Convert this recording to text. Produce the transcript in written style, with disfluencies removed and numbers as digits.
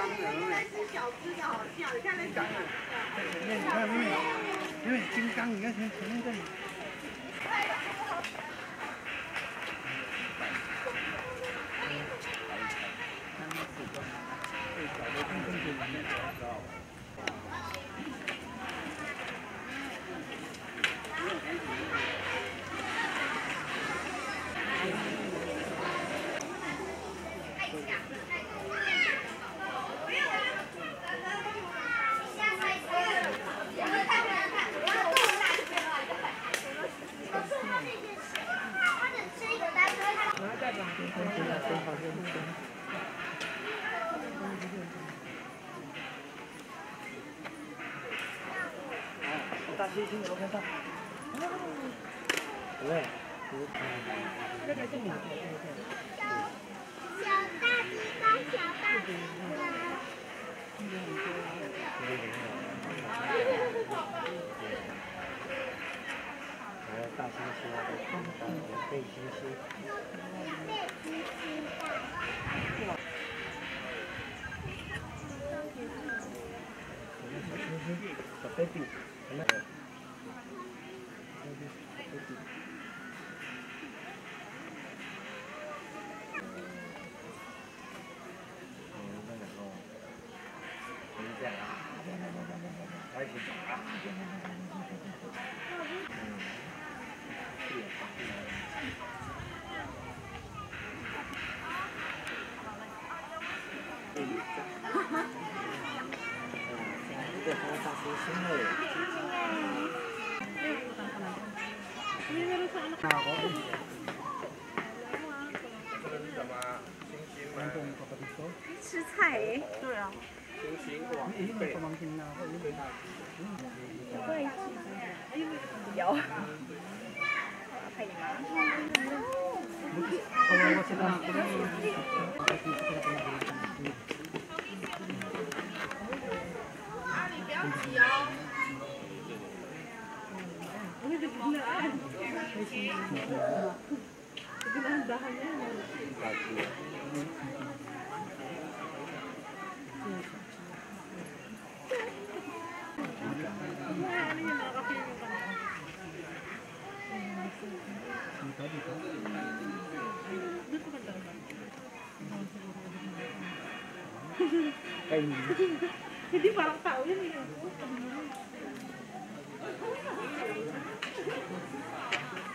小只的好笑，你看那小。 你看妹妹，金刚，你看前面这里。大猩猩有看到？对，这个是你的。 小大鸡跟小大鸡还有大猩猩啊，背猩猩。小 baby， 那个。这样啊，开始走啊。这个还有大猩猩嘞。 吃菜诶。对啊。有。可以吗？你不要挤哦。Jadi parang tahu ya nih.